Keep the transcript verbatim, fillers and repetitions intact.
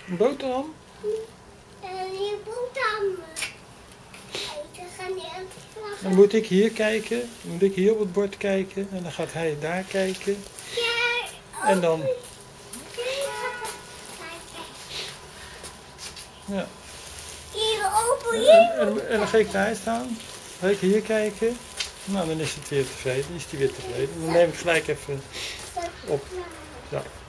Een boterham? Uh, je boterham. Dan moet ik hier kijken, dan moet ik hier op het bord kijken en dan gaat hij daar kijken. En dan... Ja. En, en, en dan ga ik daar staan, dan ga ik hier kijken. Nou, dan is het weer tevreden, is hij weer tevreden. Dan neem ik gelijk even op. Ja.